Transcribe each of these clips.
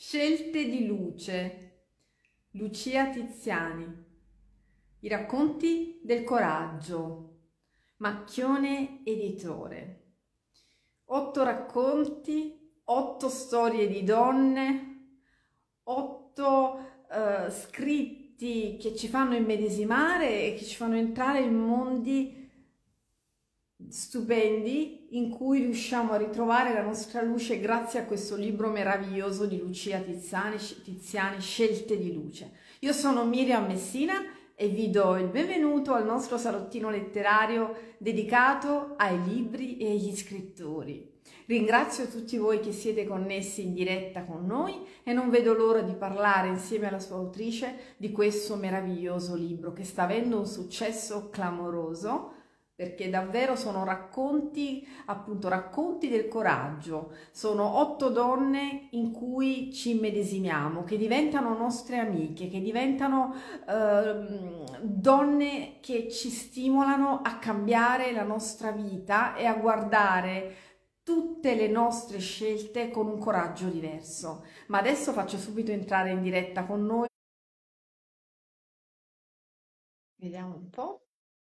Scelte di luce, Lucia Tiziani. I racconti del coraggio, Macchione Editore. 8 racconti, 8 storie di donne, 8 scritti che ci fanno immedesimare e che ci fanno entrare in mondi stupendi in cui riusciamo a ritrovare la nostra luce grazie a questo libro meraviglioso di Lucia Tiziani, Scelte di luce. Io sono Miriam Messina e vi do il benvenuto al nostro salottino letterario dedicato ai libri e agli scrittori. Ringrazio tutti voi che siete connessi in diretta con noi e non vedo l'ora di parlare insieme alla sua autrice di questo meraviglioso libro che sta avendo un successo clamoroso, perché davvero sono racconti, appunto racconti del coraggio, sono 8 donne in cui ci immedesimiamo, che diventano nostre amiche, che diventano donne che ci stimolano a cambiare la nostra vita e a guardare tutte le nostre scelte con un coraggio diverso. Ma adesso faccio subito entrare in diretta con noi. Vediamo un po'.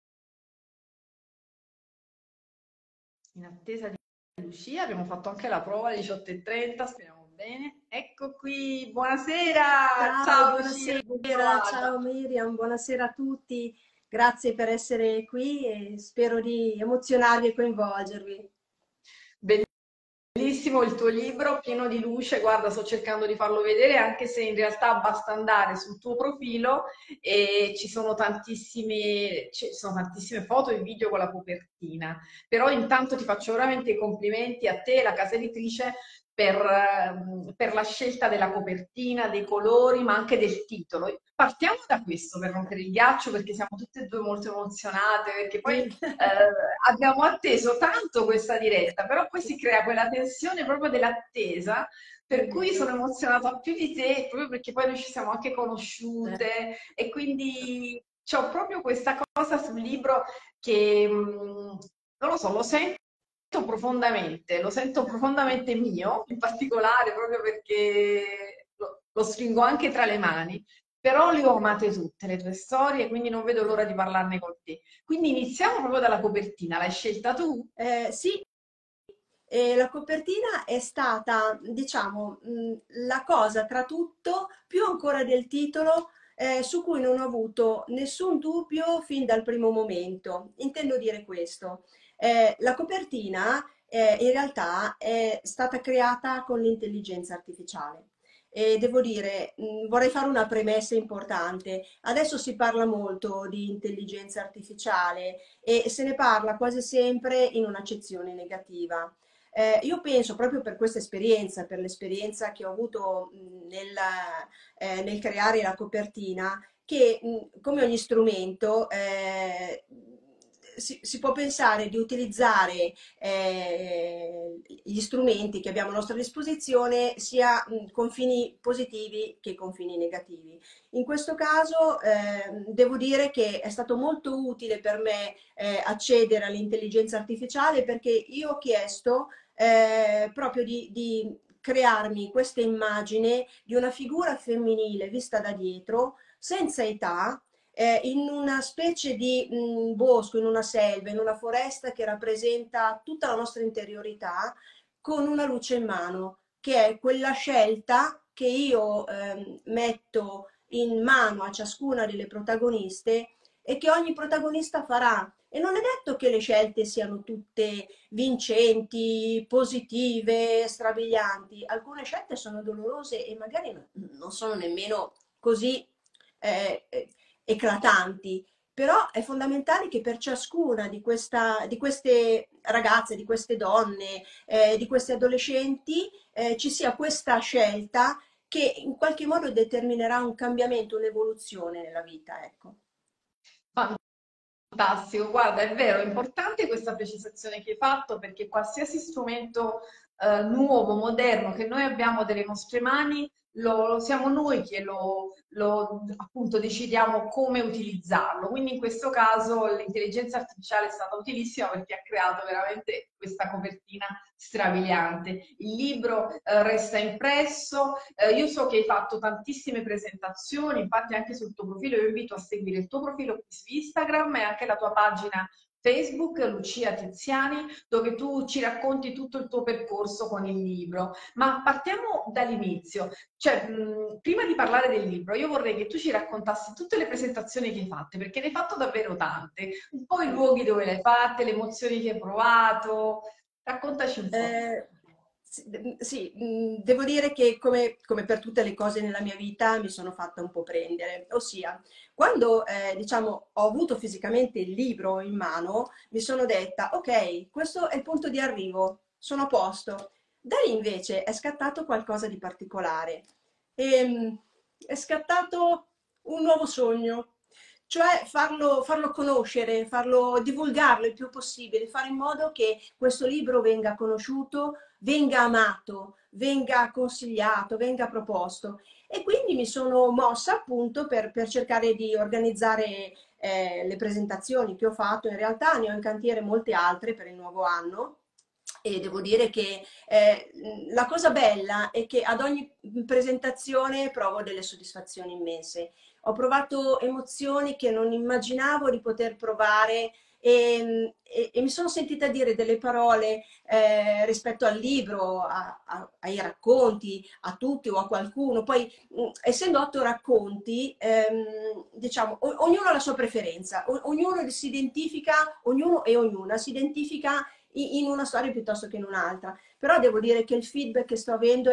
In attesa di Lucia, abbiamo fatto anche la prova alle 18:30, speriamo bene. Ecco qui, buonasera! Ciao, Ciao Lucia, ben buonasera, trovata! ciao Miriam, buonasera a tutti. Grazie per essere qui e spero di emozionarvi e coinvolgervi. Bellissimo il tuo libro, pieno di luce, guarda, sto cercando di farlo vedere, anche se in realtà basta andare sul tuo profilo e ci sono tantissime foto e video con la copertina. Però intanto ti faccio veramente i complimenti a te, la casa editrice, per la scelta della copertina, dei colori, ma anche del titolo. Partiamo da questo per rompere il ghiaccio, perché siamo tutte e due molto emozionate, perché poi Sì. abbiamo atteso tanto questa diretta, però poi si crea quella tensione proprio dell'attesa, È per cui sono vero. emozionata più di te, proprio perché poi noi ci siamo anche Eh, conosciute e quindi c'ho proprio questa cosa sul libro che, non lo so, lo sento profondamente mio, in particolare proprio perché lo stringo anche tra le mani, però le ho amate tutte le tue storie, quindi non vedo l'ora di parlarne con te. Quindi iniziamo proprio dalla copertina, l'hai scelta tu? sì, la copertina è stata, diciamo, la cosa tra tutto, più ancora del titolo, su cui non ho avuto nessun dubbio fin dal primo momento. Intendo dire questo. La copertina, in realtà è stata creata con l'intelligenza artificiale. E devo dire, vorrei fare una premessa importante. Adesso si parla molto di intelligenza artificiale e se ne parla quasi sempre in un'accezione negativa. Io penso proprio per questa esperienza, per l'esperienza che ho avuto nel creare la copertina, che come ogni strumento si può pensare di utilizzare gli strumenti che abbiamo a nostra disposizione sia con fini positivi che con fini negativi. In questo caso devo dire che è stato molto utile per me accedere all'intelligenza artificiale perché io ho chiesto proprio di crearmi questa immagine di una figura femminile vista da dietro, senza età, in una specie di bosco, in una selva, in una foresta che rappresenta tutta la nostra interiorità, con una luce in mano, che è quella scelta che io metto in mano a ciascuna delle protagoniste e che ogni protagonista farà. E non è detto che le scelte siano tutte vincenti, positive, strabilianti. Alcune scelte sono dolorose e magari non sono nemmeno così eh, eh, eclatanti, però è fondamentale che per ciascuna di queste ragazze, di queste donne, di queste adolescenti, ci sia questa scelta che in qualche modo determinerà un cambiamento, un'evoluzione nella vita, ecco. Fantastico, guarda, è vero, è importante questa precisazione che hai fatto perché qualsiasi strumento nuovo, moderno che noi abbiamo delle nostre mani siamo noi che appunto decidiamo come utilizzarlo. Quindi in questo caso l'intelligenza artificiale è stata utilissima perché ha creato veramente questa copertina strabiliante. Il libro resta impresso. Io so che hai fatto tantissime presentazioni, infatti anche sul tuo profilo, io invito a seguire il tuo profilo qui su Instagram e anche la tua pagina Facebook, Lucia Tiziani, dove tu ci racconti tutto il tuo percorso con il libro. Ma partiamo dall'inizio. Cioè, prima di parlare del libro, io vorrei che tu ci raccontassi tutte le presentazioni che hai fatte, perché ne hai fatto davvero tante. Un po' i luoghi dove le hai fatte, le emozioni che hai provato. Raccontaci un po'. Eh, sì, devo dire che come per tutte le cose nella mia vita mi sono fatta un po' prendere, ossia quando diciamo, ho avuto fisicamente il libro in mano, mi sono detta, ok, questo è il punto di arrivo, sono a posto. Da lì invece è scattato qualcosa di particolare. È scattato un nuovo sogno, cioè farlo conoscere, farlo divulgarlo il più possibile, fare in modo che questo libro venga conosciuto, venga amato, venga consigliato, venga proposto. E quindi mi sono mossa appunto per cercare di organizzare le presentazioni che ho fatto. In realtà ne ho in cantiere molte altre per il nuovo anno. E devo dire che la cosa bella è che ad ogni presentazione provo delle soddisfazioni immense. Ho provato emozioni che non immaginavo di poter provare e mi sono sentita dire delle parole rispetto al libro, ai racconti, a tutti o a qualcuno. Poi, essendo 8 racconti, diciamo, ognuno ha la sua preferenza, ognuno si identifica, ognuno e ognuna si identifica in una storia piuttosto che in un'altra. Però devo dire che il feedback che sto avendo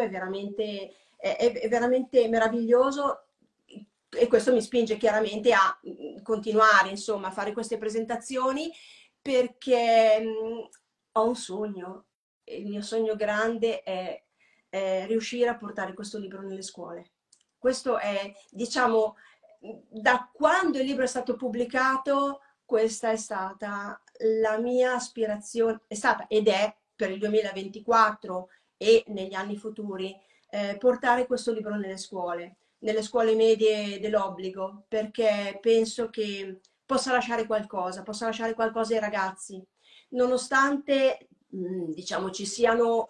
è veramente meraviglioso e questo mi spinge chiaramente a continuare, insomma, a fare queste presentazioni perché ho un sogno. Il mio sogno grande è riuscire a portare questo libro nelle scuole. Questo è, diciamo, da quando il libro è stato pubblicato, questa è stata la mia aspirazione, è stata ed è per il 2024 e negli anni futuri, portare questo libro nelle scuole medie dell'obbligo, perché penso che possa lasciare qualcosa ai ragazzi, nonostante diciamo ci siano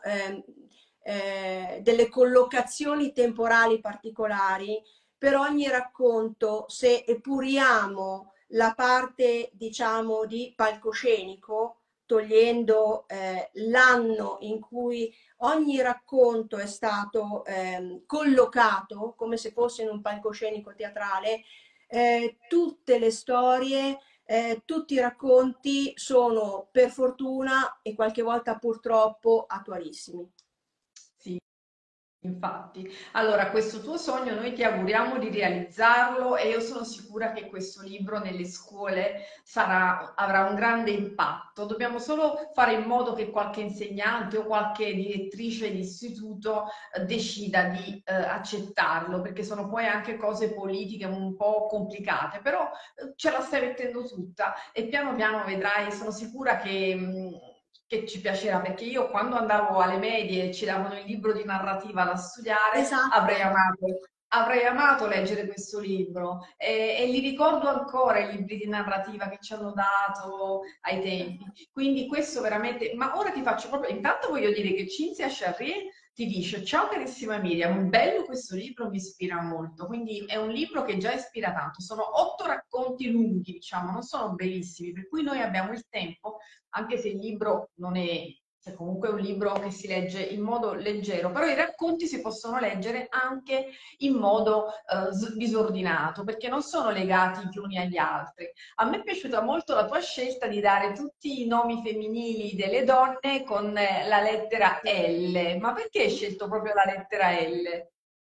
delle collocazioni temporali particolari, per ogni racconto, se epuriamo la parte, diciamo, di palcoscenico, togliendo l'anno in cui ogni racconto è stato collocato come se fosse in un palcoscenico teatrale, tutte le storie, tutti i racconti sono per fortuna e qualche volta purtroppo attualissimi. Sì. Infatti, allora questo tuo sogno noi ti auguriamo di realizzarlo e io sono sicura che questo libro nelle scuole avrà un grande impatto. Dobbiamo solo fare in modo che qualche insegnante o qualche direttrice di istituto decida di accettarlo, perché sono poi anche cose politiche un po' complicate, però ce la stai mettendo tutta e piano piano vedrai, sono sicura che ci piacerà, perché io quando andavo alle medie e ci davano il libro di narrativa da studiare, Esatto. avrei amato leggere questo libro e li ricordo ancora i libri di narrativa che ci hanno dato ai tempi. Quindi questo veramente, ma ora ti faccio proprio, intanto voglio dire che Cinzia Charrier ti dice: ciao carissima Miriam, bello questo libro, mi ispira molto. Quindi è un libro che già ispira tanto. Sono 8 racconti lunghi, diciamo, non sono bellissimi, per cui noi abbiamo il tempo, anche se il libro non è, cioè comunque è un libro che si legge in modo leggero, però i racconti si possono leggere anche in modo disordinato, perché non sono legati gli uni agli altri. A me è piaciuta molto la tua scelta di dare tutti i nomi femminili delle donne con la lettera L. Ma perché hai scelto proprio la lettera L?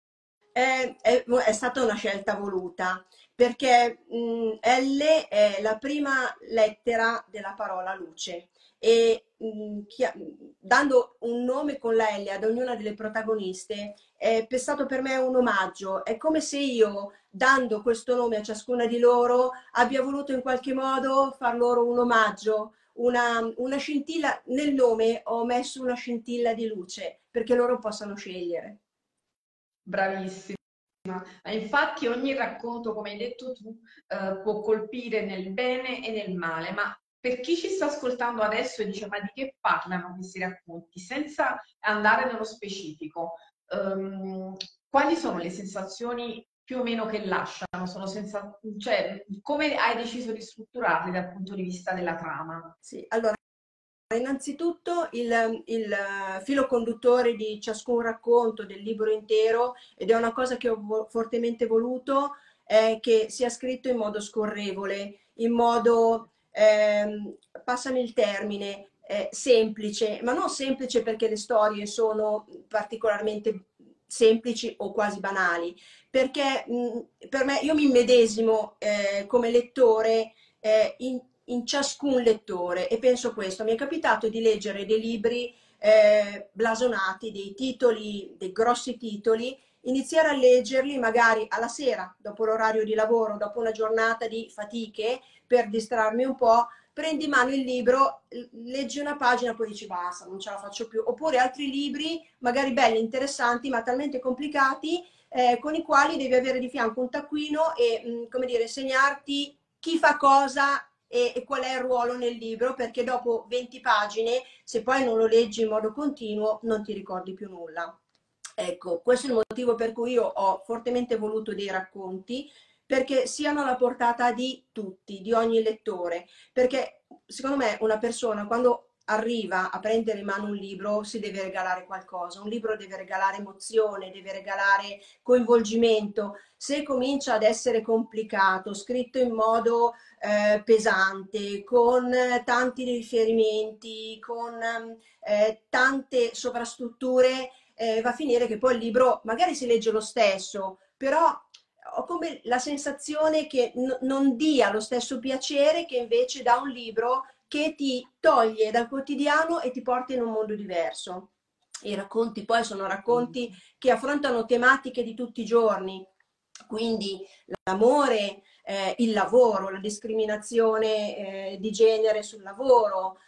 È stata una scelta voluta perché L è la prima lettera della parola luce e dando un nome con la L ad ognuna delle protagoniste è stato per me un omaggio. È come se io, dando questo nome a ciascuna di loro, abbia voluto in qualche modo far loro un omaggio, una scintilla. Nel nome ho messo una scintilla di luce perché loro possano scegliere. Bravissima. Infatti ogni racconto, come hai detto tu, può colpire nel bene e nel male, ma per chi ci sta ascoltando adesso e dice ma di che parlano questi racconti, senza andare nello specifico, quali sono le sensazioni più o meno che lasciano? Cioè, come hai deciso di strutturarli dal punto di vista della trama? Sì, allora, innanzitutto il filo conduttore di ciascun racconto, del libro intero, ed è una cosa che ho fortemente voluto, è che sia scritto in modo scorrevole, in modo, passami il termine, semplice, ma non semplice perché le storie sono particolarmente semplici o quasi banali, perché per me io mi immedesimo come lettore in ciascun lettore e penso questo. Mi è capitato di leggere dei libri blasonati, dei titoli, dei grossi titoli, iniziare a leggerli magari alla sera, dopo l'orario di lavoro, dopo una giornata di fatiche, per distrarmi un po', prendi in mano il libro, leggi una pagina, poi dici basta, non ce la faccio più. Oppure altri libri, magari belli, interessanti, ma talmente complicati, con i quali devi avere di fianco un taccuino e, come dire, segnarti chi fa cosa e qual è il ruolo nel libro, perché dopo 20 pagine, se poi non lo leggi in modo continuo, non ti ricordi più nulla. Ecco, questo è il motivo per cui io ho fortemente voluto dei racconti, perché siano alla portata di tutti, di ogni lettore, perché secondo me una persona quando arriva a prendere in mano un libro si deve regalare qualcosa, un libro deve regalare emozione, deve regalare coinvolgimento. Se comincia ad essere complicato, scritto in modo pesante, con tanti riferimenti, con tante sovrastrutture, va a finire che poi il libro magari si legge lo stesso, però ho come la sensazione che non dia lo stesso piacere che invece dà un libro che ti toglie dal quotidiano e ti porta in un mondo diverso. I racconti poi sono racconti che affrontano tematiche di tutti i giorni, quindi l'amore, il lavoro, la discriminazione di genere sul lavoro,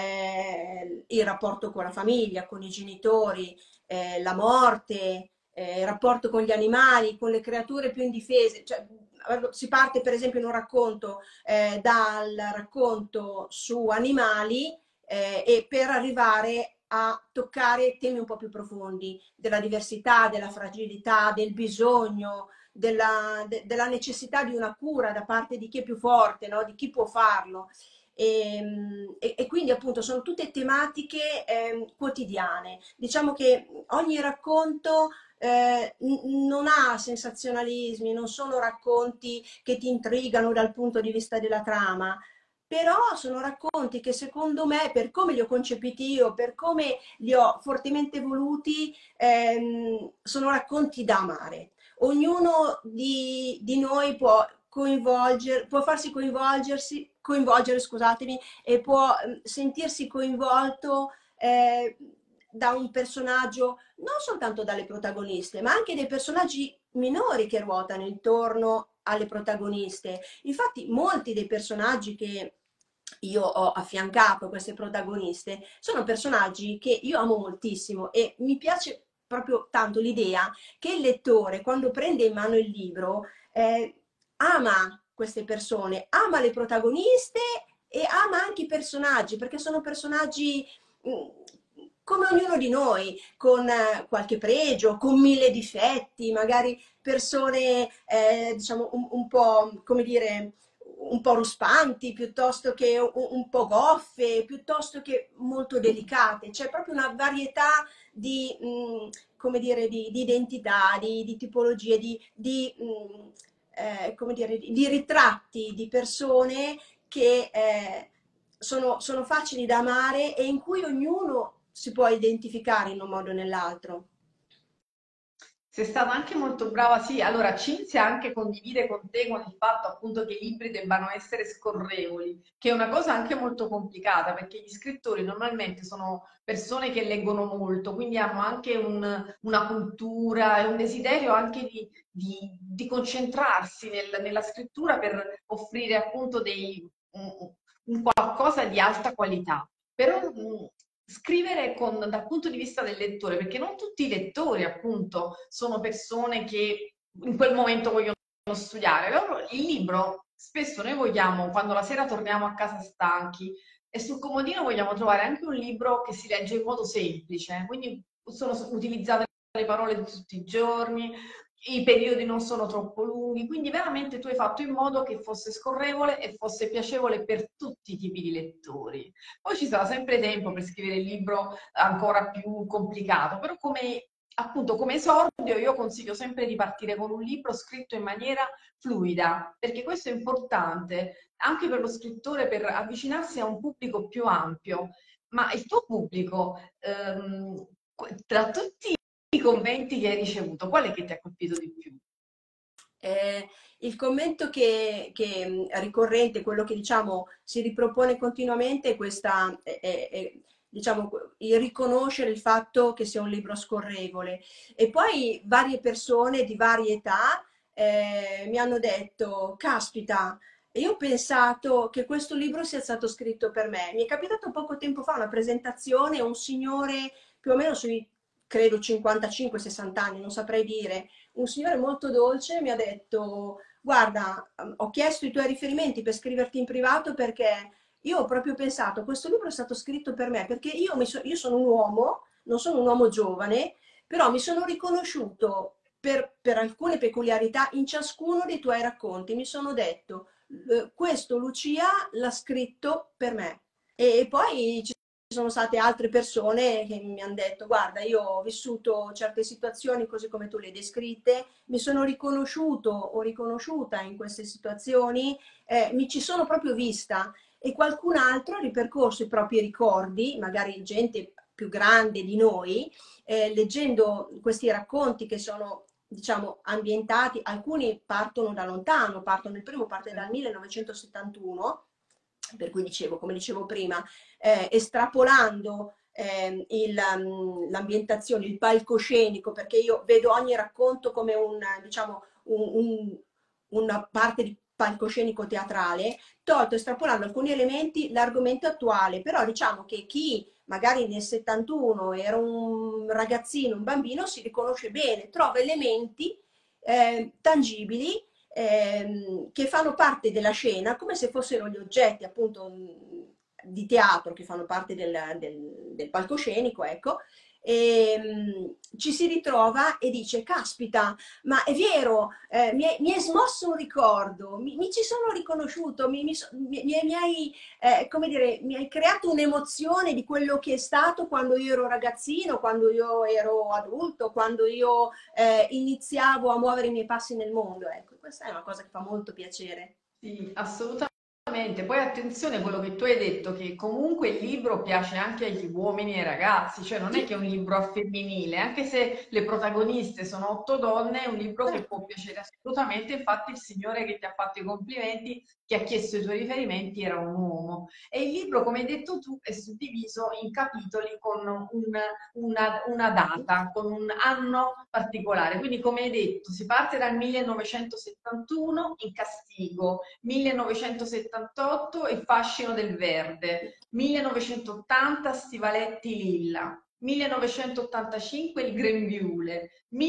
il rapporto con la famiglia, con i genitori, la morte, il rapporto con gli animali, con le creature più indifese. Cioè, si parte per esempio in un racconto dal racconto su animali e per arrivare a toccare temi un po' più profondi della diversità, della fragilità, del bisogno, della necessità di una cura da parte di chi è più forte, no? Di chi può farlo. E quindi appunto sono tutte tematiche quotidiane. Diciamo che ogni racconto non ha sensazionalismi, non sono racconti che ti intrigano dal punto di vista della trama, però sono racconti che secondo me, per come li ho concepiti io, per come li ho fortemente voluti, sono racconti da amare. Ognuno di noi può farsi coinvolgere, scusatemi, e può sentirsi coinvolto da un personaggio, non soltanto dalle protagoniste, ma anche dei personaggi minori che ruotano intorno alle protagoniste. Infatti, molti dei personaggi che io ho affiancato a queste protagoniste sono personaggi che io amo moltissimo e mi piace proprio tanto l'idea che il lettore, quando prende in mano il libro, ama queste persone, ama le protagoniste e ama anche i personaggi, perché sono personaggi come ognuno di noi, con qualche pregio, con mille difetti, magari persone, diciamo, un po', come dire, un po' ruspanti, piuttosto che un po' goffe, piuttosto che molto delicate. C'è proprio una varietà di, come dire, di identità, di tipologie, come dire, di ritratti di persone che sono facili da amare e in cui ognuno si può identificare in un modo o nell'altro. Sei stata anche molto brava, sì. Allora, Cinzia anche condivide con te con il fatto appunto che i libri debbano essere scorrevoli, che è una cosa anche molto complicata perché gli scrittori normalmente sono persone che leggono molto, quindi hanno anche una cultura e un desiderio anche di concentrarsi nella scrittura per offrire appunto un qualcosa di alta qualità. Però scrivere dal punto di vista del lettore, perché non tutti i lettori, appunto, sono persone che in quel momento vogliono studiare. Il libro, spesso noi vogliamo, quando la sera torniamo a casa stanchi, e sul comodino vogliamo trovare anche un libro che si legge in modo semplice, quindi sono utilizzate le parole di tutti i giorni, i periodi non sono troppo lunghi, quindi veramente tu hai fatto in modo che fosse scorrevole e fosse piacevole per tutti i tipi di lettori. Poi ci sarà sempre tempo per scrivere il libro ancora più complicato, però come, appunto, come esordio io consiglio sempre di partire con un libro scritto in maniera fluida, perché questo è importante anche per lo scrittore per avvicinarsi a un pubblico più ampio. Ma il tuo pubblico, tra tutti i commenti che hai ricevuto, qual è che ti ha colpito di più? Il commento che è ricorrente, quello che diciamo si ripropone continuamente, è questa, diciamo, il riconoscere il fatto che sia un libro scorrevole. E poi varie persone di varie età mi hanno detto, caspita, io ho pensato che questo libro sia stato scritto per me. Mi è capitato poco tempo fa una presentazione, un signore più o meno sui, credo, 55-60 anni, non saprei dire, un signore molto dolce mi ha detto, guarda, ho chiesto i tuoi riferimenti per scriverti in privato perché io ho proprio pensato, questo libro è stato scritto per me, perché io sono un uomo, non sono un uomo giovane, però mi sono riconosciuto per alcune peculiarità in ciascuno dei tuoi racconti. Mi sono detto, questo Lucia l'ha scritto per me. E poi ci sono state altre persone che mi hanno detto, guarda, io ho vissuto certe situazioni così come tu le hai descritte, mi sono riconosciuto o riconosciuta in queste situazioni, mi ci sono proprio vista e qualcun altro ha ripercorso i propri ricordi, magari gente più grande di noi, leggendo questi racconti che sono diciamo ambientati, alcuni partono da lontano, partono, il primo parte dal 1971, per cui dicevo, come dicevo prima, estrapolando l'ambientazione, il palcoscenico, perché io vedo ogni racconto come un, diciamo, una parte di palcoscenico teatrale, tolto, estrapolando alcuni elementi, l'argomento attuale, però diciamo che chi magari nel 71 era un ragazzino, un bambino, si riconosce bene, trova elementi tangibili che fanno parte della scena come se fossero gli oggetti appunto di teatro che fanno parte del palcoscenico, ecco, e ci si ritrova e dice, caspita, ma è vero, mi è smosso un ricordo, mi ci sono riconosciuto, mi hai, come dire, mi hai creato un'emozione di quello che è stato quando io ero ragazzino, quando io ero adulto, quando io iniziavo a muovere i miei passi nel mondo. Ecco, questa è una cosa che fa molto piacere. Sì, assolutamente. Poi attenzione a quello che tu hai detto, che comunque il libro piace anche agli uomini e ai ragazzi, cioè non è Sì, che è un libro a femminile, anche se le protagoniste sono 8 donne, è un libro che certo. può piacere assolutamente. Infatti il signore che ti ha fatto i complimenti, che ha chiesto i tuoi riferimenti, era un uomo. E il libro, come hai detto tu, è suddiviso in capitoli con una data, con un anno particolare. Quindi, come hai detto, si parte dal 1971 in Castigo, 1978 Il fascino del verde, 1980 Stivaletti lilla, 1985 Il grembiule,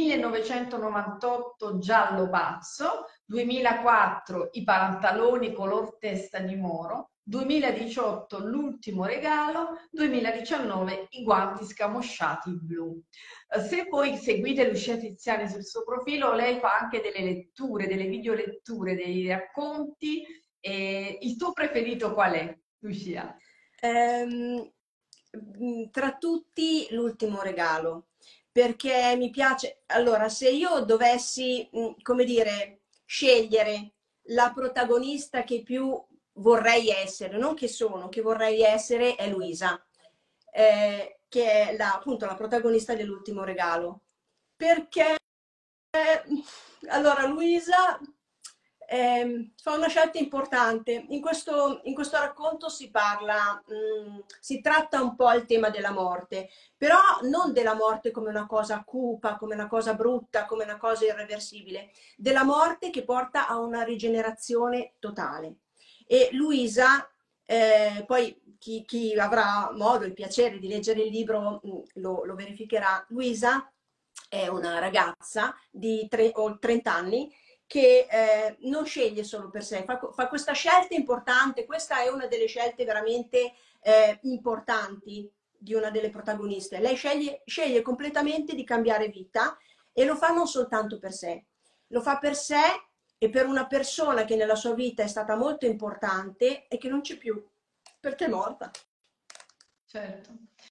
1998 Giallo pazzo, 2004 I pantaloni color testa di moro, 2018 L'ultimo regalo, 2019 I guanti scamosciati blu. Se voi seguite Lucia Tiziani sul suo profilo, lei fa anche delle letture, delle videoletture, dei racconti. Il tuo preferito qual è, Lucia? Ehm, tra tutti l'ultimo regalo, perché mi piace. Allora, se io dovessi, come dire, scegliere la protagonista che più vorrei essere, non che sono, che vorrei essere, è Luisa, che è appunto la protagonista dell'ultimo regalo. Perché allora, Luisa fa una scelta importante. In questo racconto si parla, si tratta un po' il tema della morte, però non della morte come una cosa cupa, come una cosa brutta, come una cosa irreversibile, della morte che porta a una rigenerazione totale. E Luisa Poi chi avrà modo, il piacere di leggere il libro lo verificherà. Luisa è una ragazza di 30 anni che non sceglie solo per sé, fa questa scelta importante. Questa è una delle scelte veramente importanti di una delle protagoniste. Lei sceglie completamente di cambiare vita e lo fa non soltanto per sé, lo fa per sé e per una persona che nella sua vita è stata molto importante e che non c'è più perché è morta. Certo.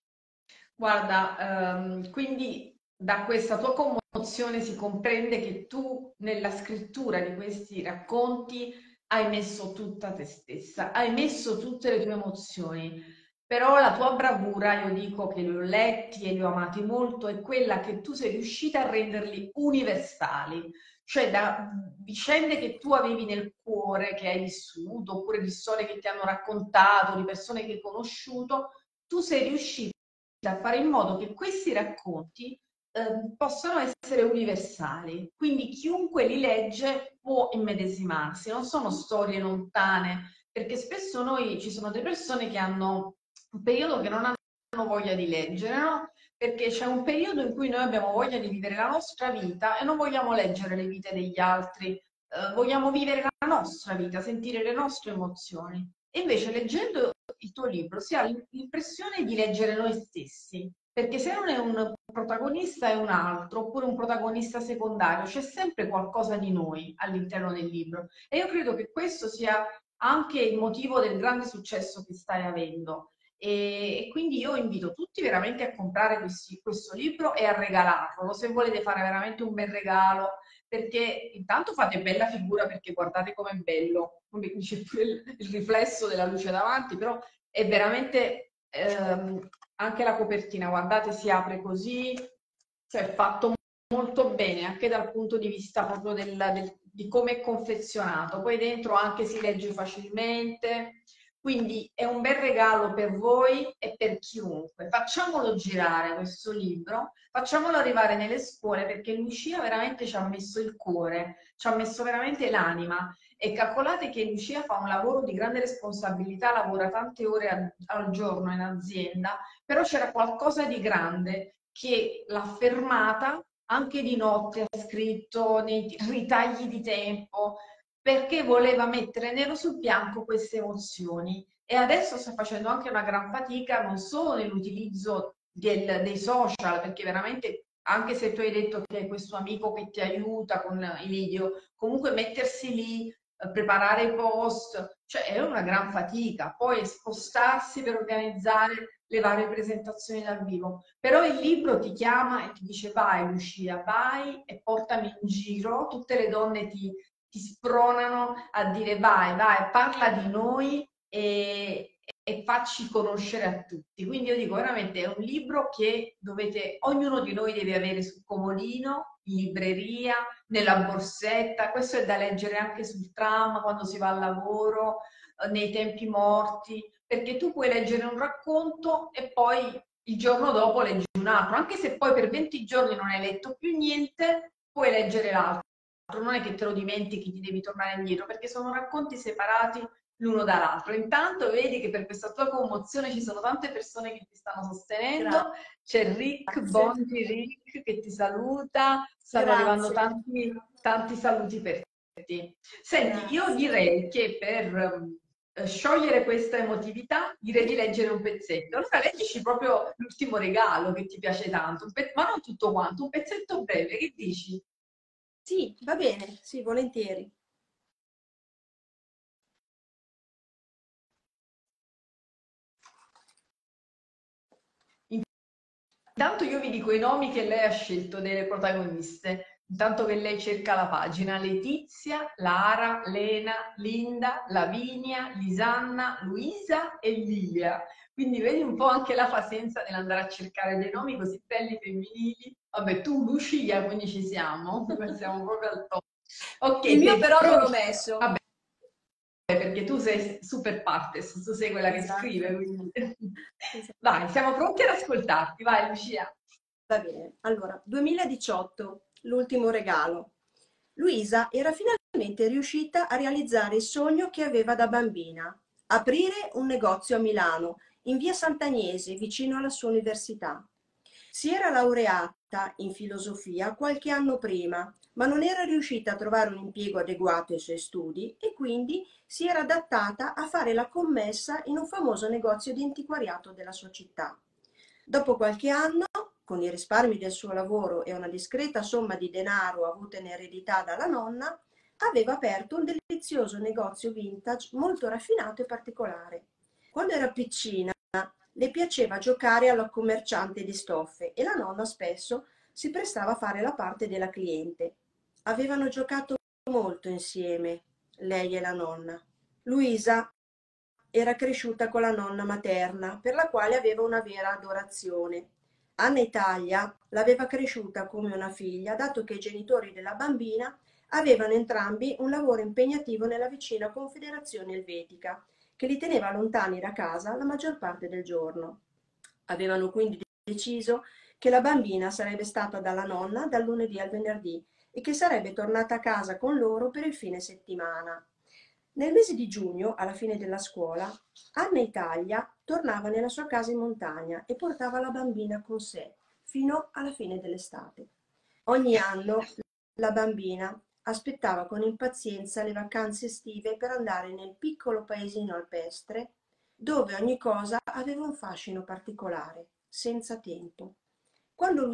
Guarda, quindi da questa tua commozione si comprende che tu nella scrittura di questi racconti hai messo tutta te stessa, hai messo tutte le tue emozioni, però la tua bravura, io dico che li ho letti e li ho amati molto, è quella che tu sei riuscita a renderli universali, cioè da vicende che tu avevi nel cuore, che hai vissuto, oppure di storie che ti hanno raccontato, di persone che hai conosciuto, tu sei riuscita a fare in modo che questi racconti possano essere universali, quindi chiunque li legge può immedesimarsi, non sono storie lontane, perché spesso noi ci sono delle persone che hanno un periodo che non hanno voglia di leggere, no? Perché c'è un periodo in cui noi abbiamo voglia di vivere la nostra vita e non vogliamo leggere le vite degli altri, vogliamo vivere la nostra vita, sentire le nostre emozioni. E invece leggendo il tuo libro si ha l'impressione di leggere noi stessi, perché se non è un protagonista è un altro, oppure un protagonista secondario, c'è sempre qualcosa di noi all'interno del libro. E io credo che questo sia anche il motivo del grande successo che stai avendo. E quindi io invito tutti veramente a comprare questo libro e a regalarlo, se volete fare veramente un bel regalo, perché intanto fate bella figura perché guardate com'è bello, come dice pure il riflesso della luce davanti, però è veramente anche la copertina, guardate, si apre così, cioè è fatto molto bene anche dal punto di vista proprio di come è confezionato. Poi dentro anche si legge facilmente, quindi è un bel regalo per voi e per chiunque. Facciamolo girare questo libro, facciamolo arrivare nelle scuole perché Lucia veramente ci ha messo il cuore, ci ha messo veramente l'anima. E calcolate che Lucia fa un lavoro di grande responsabilità, lavora tante ore al giorno in azienda, però c'era qualcosa di grande che l'ha fermata anche di notte, ha scritto nei ritagli di tempo, perché voleva mettere nero su bianco queste emozioni. E adesso sta facendo anche una gran fatica non solo nell'utilizzo dei social, perché veramente, anche se tu hai detto che hai questo amico che ti aiuta con i video, comunque mettersi lì, preparare i post, cioè è una gran fatica. Poi spostarsi per organizzare le varie presentazioni dal vivo. Però il libro ti chiama e ti dice vai Lucia, vai e portami in giro, tutte le donne ti spronano a dire vai, vai, parla di noi e facci conoscere a tutti. Quindi io dico veramente è un libro che dovete, ognuno di noi deve avere sul comodino, in libreria, nella borsetta, questo è da leggere anche sul tram, quando si va al lavoro, nei tempi morti, perché tu puoi leggere un racconto e poi il giorno dopo leggi un altro, anche se poi per 20 giorni non hai letto più niente, puoi leggere l'altro, non è che te lo dimentichi, ti devi tornare indietro, perché sono racconti separati l'uno dall'altro. Intanto vedi che per questa tua commozione ci sono tante persone che ti stanno sostenendo, c'è Rick, Grazie, Bondi Rick che ti saluta, stanno arrivando grazie, tanti saluti per te. Senti, io grazie. direi che per sciogliere questa emotività, direi di leggere un pezzetto. Allora leggici proprio l'ultimo regalo che ti piace tanto, ma non tutto quanto, un pezzetto breve, che dici? Sì, va bene, sì, volentieri. Intanto io vi dico i nomi che lei ha scelto delle protagoniste, intanto che lei cerca la pagina: Letizia, Lara, Lena, Linda, Lavinia, Lisanna, Luisa e Lilia. Quindi vedi un po' anche la pazienza nell'andare a cercare dei nomi così belli femminili. Vabbè, tu Lucia, quindi ci siamo, siamo proprio al top. Ok, Il mio sei però non l'ho pronta? messo. Vabbè, perché tu sei super partes, tu sei quella che scrive, Esatto, quindi... esatto. Vai, siamo pronti ad ascoltarti, vai Lucia. Va bene. Allora, 2018, l'ultimo regalo. Luisa era finalmente riuscita a realizzare il sogno che aveva da bambina, aprire un negozio a Milano, in via Sant'Agnese, vicino alla sua università. Si era laureata in filosofia qualche anno prima, ma non era riuscita a trovare un impiego adeguato ai suoi studi e quindi si era adattata a fare la commessa in un famoso negozio di antiquariato della sua città. Dopo qualche anno, con i risparmi del suo lavoro e una discreta somma di denaro avuta in eredità dalla nonna, aveva aperto un delizioso negozio vintage molto raffinato e particolare. Quando era piccina, le piaceva giocare alla commerciante di stoffe e la nonna spesso si prestava a fare la parte della cliente. Avevano giocato molto insieme, lei e la nonna. Luisa era cresciuta con la nonna materna, per la quale aveva una vera adorazione. Anna Italia l'aveva cresciuta come una figlia, dato che i genitori della bambina avevano entrambi un lavoro impegnativo nella vicina Confederazione Elvetica, che li teneva lontani da casa la maggior parte del giorno. Avevano quindi deciso che la bambina sarebbe stata dalla nonna dal lunedì al venerdì e che sarebbe tornata a casa con loro per il fine settimana. Nel mese di giugno, alla fine della scuola, Anna Italia tornava nella sua casa in montagna e portava la bambina con sé fino alla fine dell'estate. Ogni anno la bambina aspettava con impazienza le vacanze estive per andare nel piccolo paesino alpestre dove ogni cosa aveva un fascino particolare, senza tempo. Quando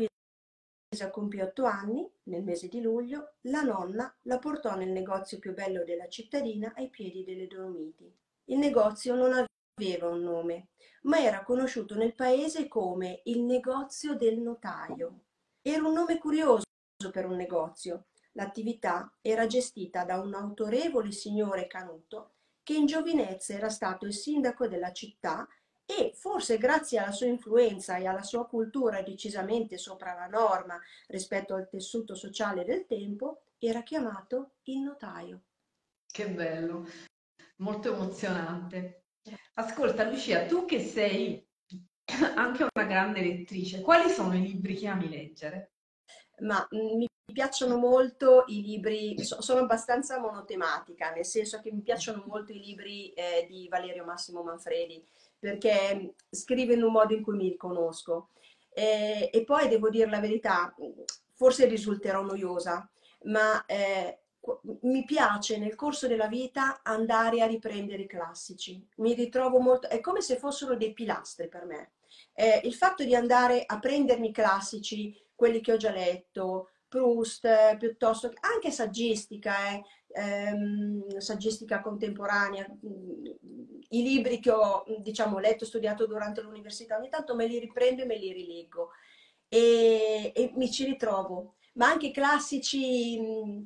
Luisa compì 8 anni, nel mese di luglio, la nonna la portò nel negozio più bello della cittadina ai piedi delle Dolomiti. Il negozio non aveva un nome, ma era conosciuto nel paese come il negozio del notaio. Era un nome curioso per un negozio. L'attività era gestita da un autorevole signore Canuto che in giovinezza era stato il sindaco della città e forse grazie alla sua influenza e alla sua cultura decisamente sopra la norma rispetto al tessuto sociale del tempo, era chiamato il notaio. Che bello, molto emozionante. Ascolta Lucia, tu che sei anche una grande lettrice, quali sono i libri che ami leggere? Ma mi piacciono molto i libri, sono abbastanza monotematica, nel senso che mi piacciono molto i libri di Valerio Massimo Manfredi, perché scrive in un modo in cui mi riconosco. E poi devo dire la verità, forse risulterò noiosa, ma mi piace nel corso della vita andare a riprendere i classici. Mi ritrovo molto, è come se fossero dei pilastri per me. Il fatto di andare a prendermi i classici, quelli che ho già letto, Proust, piuttosto che anche saggistica, saggistica contemporanea, i libri che ho, diciamo, letto e studiato durante l'università, ogni tanto me li riprendo e me li rileggo e mi ci ritrovo, ma anche i classici,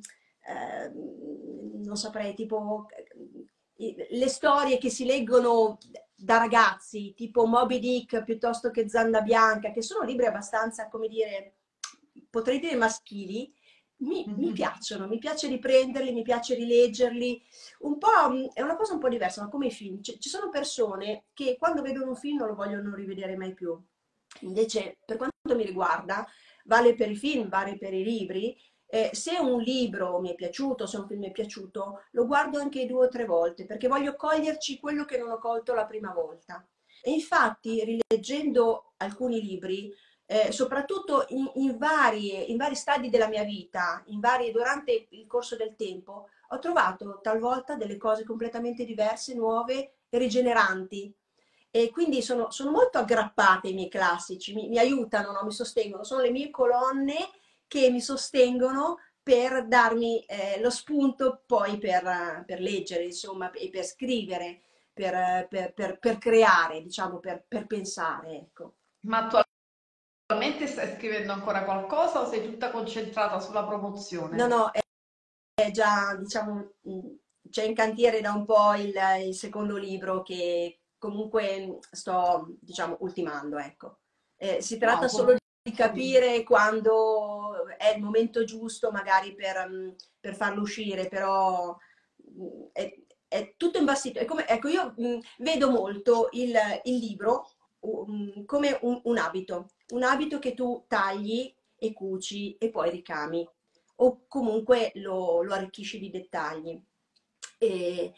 non saprei, tipo le storie che si leggono da ragazzi, tipo Moby Dick piuttosto che Zanna Bianca, che sono libri abbastanza, come dire, potrei dire maschili, mi piacciono, mi piace riprenderli, mi piace rileggerli. Un po', è una cosa un po' diversa, ma come i film. Ci sono persone che quando vedono un film non lo vogliono rivedere mai più. Invece, per quanto mi riguarda, vale per i film, vale per i libri. Se un libro mi è piaciuto, se un film mi è piaciuto, lo guardo anche 2 o 3 volte perché voglio coglierci quello che non ho colto la prima volta. E infatti, rileggendo alcuni libri, soprattutto in vari stadi della mia vita, durante il corso del tempo, ho trovato talvolta delle cose completamente diverse, nuove e rigeneranti. E quindi sono molto aggrappate ai miei classici, mi aiutano, no? Mi sostengono, sono le mie colonne che mi sostengono per darmi lo spunto poi per leggere, insomma, e per scrivere, per creare, diciamo, per pensare, ecco. Ma attualmente stai scrivendo ancora qualcosa o sei tutta concentrata sulla No, promozione? no, è già, diciamo, c'è in cantiere da un po' il secondo libro che comunque sto, diciamo, ultimando, ecco. Si tratta Wow, solo di complimenti. capire quando è il momento giusto magari per farlo uscire, però è tutto imbastito. È come, ecco, io vedo molto il libro come un abito che tu tagli e cuci e poi ricami o comunque lo arricchisci di dettagli. E,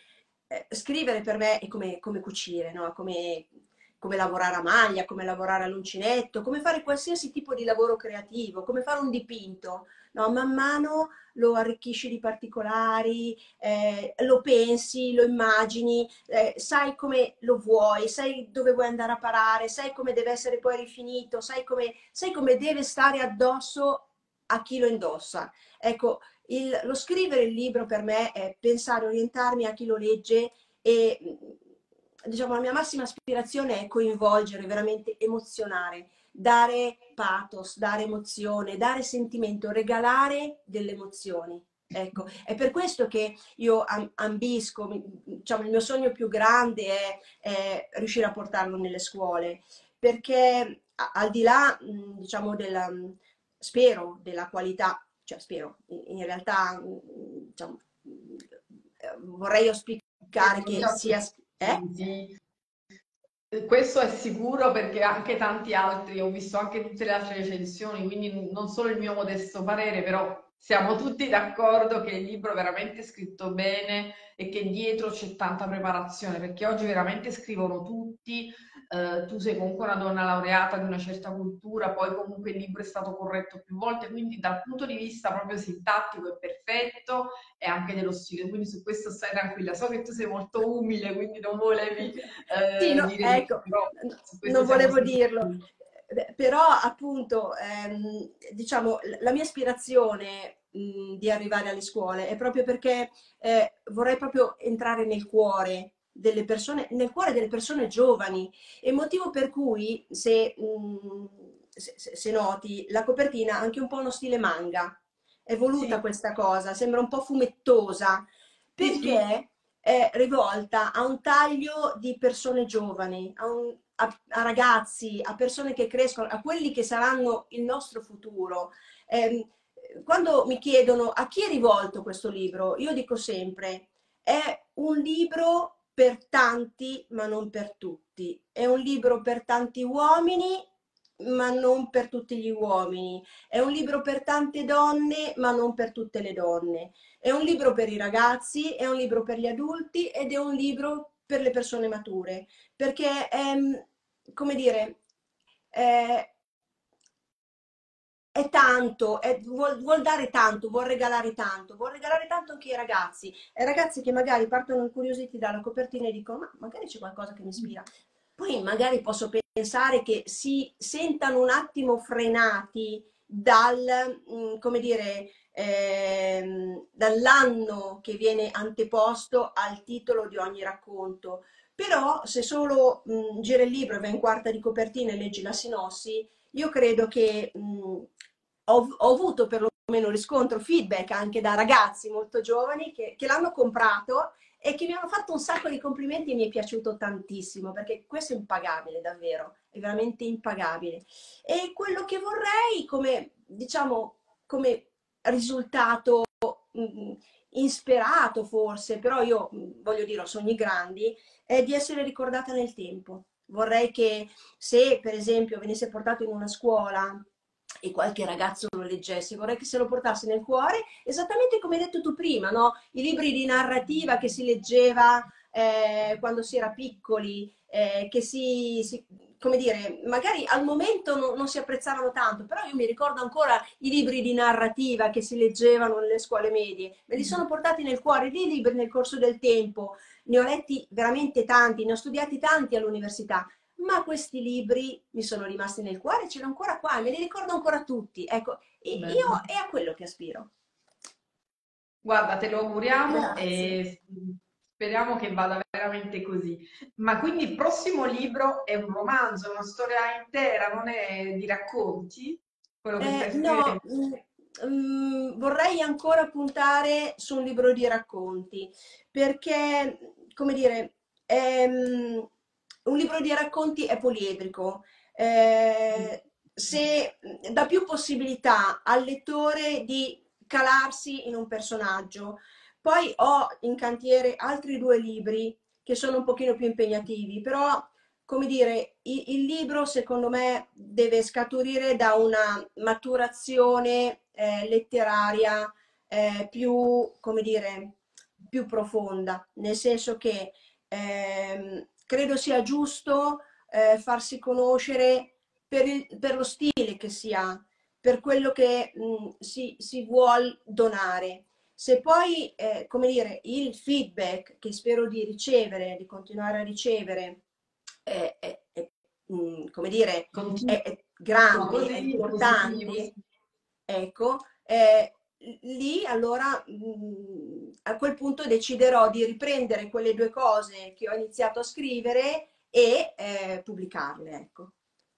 scrivere per me è come cucire, no? Come lavorare a maglia, come lavorare all'uncinetto, come fare qualsiasi tipo di lavoro creativo, come fare un dipinto, no? Man mano lo arricchisci di particolari, lo pensi, lo immagini, sai come lo vuoi, sai dove vuoi andare a parare, sai come deve essere poi rifinito, sai come deve stare addosso a chi lo indossa. Ecco, lo scrivere il libro per me è pensare, orientarmi a chi lo legge e diciamo la mia massima aspirazione è coinvolgere, veramente emozionare, dare pathos, dare emozione, dare sentimento, regalare delle emozioni. Ecco, è per questo che io ambisco, diciamo, il mio sogno più grande è riuscire a portarlo nelle scuole, perché al di là, diciamo, spero, della qualità, cioè spero, in realtà, diciamo, vorrei auspicare che sia... Sì, sì. Questo è sicuro perché anche tanti altri, ho visto anche tutte le altre recensioni, quindi non solo il mio modesto parere, però siamo tutti d'accordo che il libro è veramente scritto bene e che dietro c'è tanta preparazione, perché oggi veramente scrivono tutti, tu sei comunque una donna laureata di una certa cultura, poi comunque il libro è stato corretto più volte, quindi dal punto di vista proprio sintattico è perfetto e anche dello stile, quindi su questo stai tranquilla. So che tu sei molto umile, quindi non volevi Sì, no, dire di più, ecco, però su questo non siamo volevo dirlo. sicuri. Però appunto, diciamo, la mia aspirazione, di arrivare alle scuole è proprio perché vorrei proprio entrare nel cuore delle persone, nel cuore delle persone giovani. E il motivo per cui, se noti, la copertina ha anche un po' uno stile manga. È voluta Sì, questa cosa, sembra un po' fumettosa, sì, sì, perché è rivolta a un taglio di persone giovani, a ragazzi, a persone che crescono, a quelli che saranno il nostro futuro. Ehm, Quando mi chiedono a chi è rivolto questo libro, io dico sempre, è un libro per tanti, ma non per tutti. È un libro per tanti uomini, ma non per tutti gli uomini. È un libro per tante donne, ma non per tutte le donne. È un libro per i ragazzi, è un libro per gli adulti ed è un libro per le persone mature, perché come dire, è, è tanto, vuol dare tanto, vuol regalare tanto anche ai ragazzi che magari partono incuriositi dalla copertina e dicono, ma magari c'è qualcosa che mi ispira. Poi magari posso pensare che si sentano un attimo frenati come dire, dall'anno che viene anteposto al titolo di ogni racconto. Però se solo giri il libro e vai in quarta di copertina e leggi la sinossi, io credo che ho avuto perlomeno riscontro, feedback anche da ragazzi molto giovani che l'hanno comprato e che mi hanno fatto un sacco di complimenti e mi è piaciuto tantissimo perché questo è impagabile davvero, è veramente impagabile. E quello che vorrei come, diciamo, come risultato mh, insperato forse, però io voglio dire, ho sogni grandi, è di essere ricordata nel tempo. Vorrei che se per esempio venisse portato in una scuola e qualche ragazzo lo leggesse, vorrei che se lo portasse nel cuore, esattamente come hai detto tu prima, no? I libri di narrativa che si leggeva quando si era piccoli, come dire, magari al momento non si apprezzavano tanto, però io mi ricordo ancora i libri di narrativa che si leggevano nelle scuole medie, me li sono portati nel cuore, dei libri nel corso del tempo, ne ho letti veramente tanti, ne ho studiati tanti all'università, ma questi libri mi sono rimasti nel cuore, ce li ho ancora qua, me li ricordo ancora tutti. Ecco, io bello. è a quello che aspiro. Guarda, te lo auguriamo Grazie. e speriamo che vada veramente così. Ma quindi il prossimo libro è un romanzo, una storia intera, non è di racconti, quello che stai No, scrivendo? vorrei ancora puntare su un libro di racconti, perché, come dire, un libro di racconti è poliedrico. Se dà più possibilità al lettore di calarsi in un personaggio. Poi ho in cantiere altri due libri che sono un pochino più impegnativi, però come dire, il libro secondo me deve scaturire da una maturazione letteraria più, come dire, più profonda, nel senso che credo sia giusto farsi conoscere per lo stile che si ha, per quello che si vuol donare. Se poi, come dire, il feedback che spero di ricevere, di continuare a ricevere, come dire, Continua è grande, è così, positivo. importante, ecco, lì allora a quel punto deciderò di riprendere quelle due cose che ho iniziato a scrivere e pubblicarle, ecco.